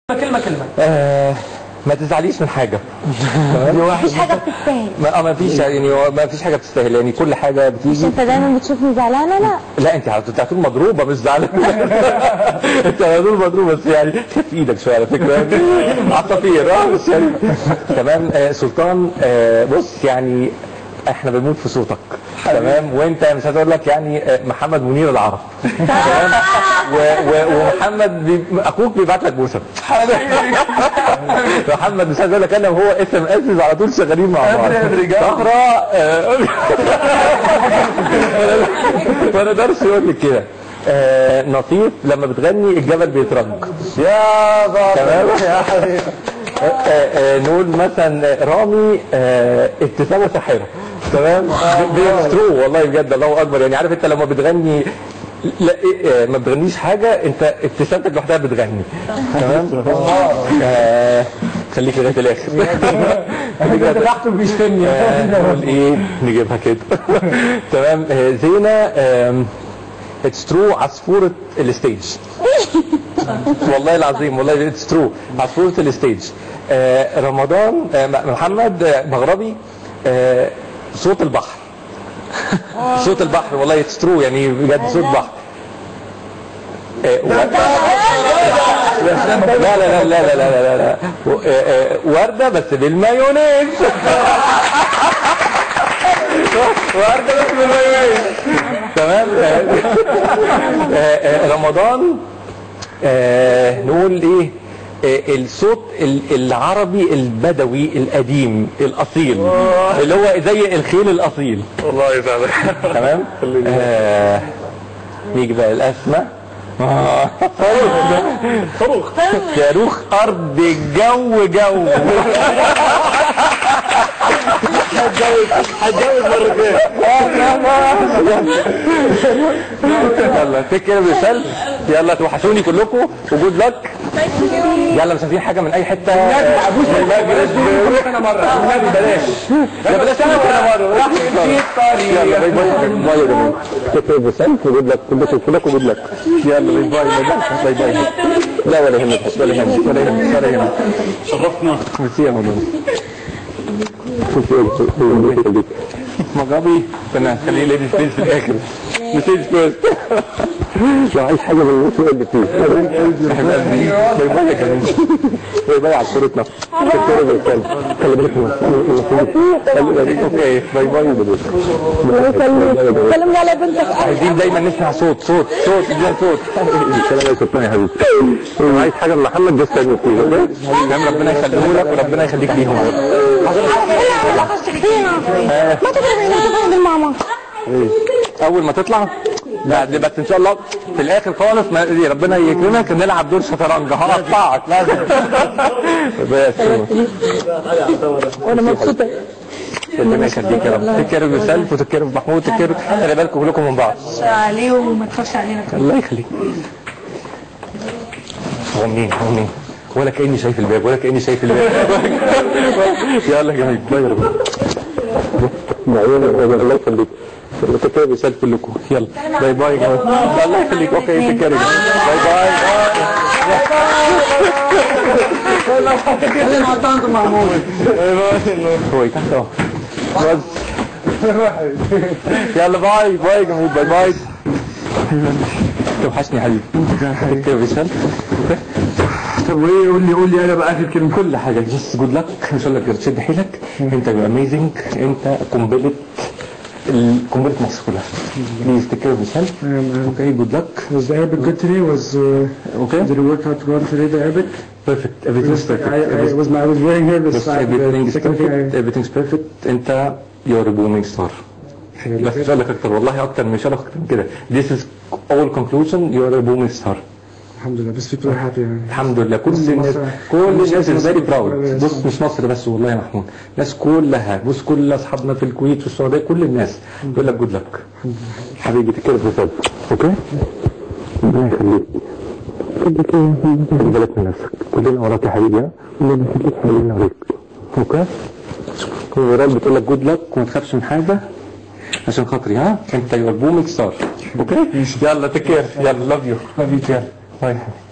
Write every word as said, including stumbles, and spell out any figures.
كلمة كلمة آه ما تزعليش من حاجة. مفيش حاجة بتستاهل. ما ما فيش يعني ما فيش حاجة بتستاهل، يعني كل حاجة مش بتيجي. انت دايما بتشوفني زعلانة؟ لا لا انت على طول مضروبة مش زعلانة. انت على طول مضروبة، بس يعني خف ايدك شوية على فكرة. عصافير اه بس يعني تمام. آه سلطان، آه بص يعني احنا بنموت في صوتك تمام، وانت مش هتقول لك يعني محمد منير العرب تمام، ومحمد بي... اخوك بيبعت لك بوسه. محمد مش هقول لك انا وهو اس ام اس على طول شغالين مع بعض. صخره ما نقدرش يقول لك كده. آه نصيف لما بتغني الجبل بيترج يا بابا تمام يا حبيبي. آه آه نقول مثلا رامي آه ابتسامه ساحره تمام. بيسترو والله بجد الله اكبر. يعني عارف انت لما بتغني لا إيه ما بتغنيش حاجه، انت ابتسامتك لوحدها بتغني تمام. آه خليك لغايه الاخر. انت تحته بيشتمني. نقول ايه نجيبها كده تمام. آه زينه اتس ترو عصفوره الستيج. والله العظيم والله اتس ترو عصفوره الستيج. آه رمضان آه محمد آه مغربي آه صوت البحر. صوت البحر والله اتس ترو يعني بجد صوت بحر. آه لا لا لا لا لا لا لا وردة بس بالمايونيز. وردة بس بالمايونيز تمام. رمضان نقول ايه الصوت العربي البدوي القديم الاصيل اللي هو زي الخيل الاصيل. والله فعلا تمام. آه نيجي بقى الاسماء. صاروخ صاروخ ارض الجو جو. هتجوز هتجوز مرتين. يلا تكر بسل. يلا توحشوني كلكم وجود لك. يلا مش عايزين حاجه من اي حته. ابوس بلاش انا مره النبي بلاش. لا بلاش انا مره. يلا باي باي باي يا جماعه. تكر بسل وجود لك كلكم كلكم وجود لك. يلا باي باي باي باي. لا ولا يهمك ولا يهمك ولا يهمك ولا يهمك. شرفنا. ميرسي يا مدام. مغربي كنا خليه ليدي سبيس في الاخر. مسيج فيرست. لو عايز حاجه من الناس يقول لي فيه. حبيب قلبي باي باي يا كريم. باي باي على صورتنا. خلي بالك اوكي باي باي يا بنت. سلمنا على بنتك. عايزين دايما نسمع صوت صوت صوت ادينا صوت. الكلام يا سلطان يا حبيبي. لو عايز حاجه من محمد بس تعمل فيه. ربنا يخليه لك وربنا يخليك ليهم. ما تضرب بالماما. اول ما تطلع لا بس ان شاء الله في الاخر خالص ما ربنا يكرمك نلعب دور شطرنج هقطعك لازم. وانا مبسوطه. ربنا يخليك يا رب. تكرم بسلف وتكرم بمحمود وتكرم خلي بالكم كلكم من بعض. عليه وما تخافش علينا. الله يخليك. هو منين هو منين ولا كاني شايف الباب ولا كاني شايف الباب. يلا يا جماعه باي يا رب. الله يخليك. تكرم بسلف كلكم. يلا باي باي يا جماعه. الله يخليك. اوكي تكرم باي باي. خلينا نحطها انتم محمود. هو تحت اهو بس. يلا باي باي يا جماعه باي باي. توحشني يا حبيبي. تكرم بسلف. طب وايه قول لي قول لي انا بقى اخر كلمه. كل حاجه جست جود لك ان شاء الله تشد حيلك. انت اميزنج. انت قنبله قنبله مصر كلها. بليز تيك كير اوف يور سيلف. اوكي جود لك. Was the Arabic good today? Was uh, okay? Did it work out well today? The Arabic? Perfect. Everything's perfect. I, I was I was very nervous. Everything is perfect. Everything's perfect. انت you're a booming star. بس مش هقول لك اكتر والله اكتر مش هقول لك اكتر من كده. This is all conclusion. You're a booming star. الحمد لله بس people are happy يعني. الحمد لله كل الناس كل الناس فيري براود. بص مش مصر بس والله يا محمود الناس كلها. بص كل اصحابنا في الكويت والسعوديه كل الناس بيقول لك جود لك حبيبي. تكرم بسلف. اوكي ربنا يخليك. خلي بالك من نفسك. كلنا وراك يا حبيبي. ها كلنا يخليك كلنا وراك. اوكي كل ورال بتقول لك جود لك وما تخافش من حاجه عشان خاطري. ها انت يور بومينج ستار. اوكي يلا تكير. يلا لاف يو. Love you too. باي.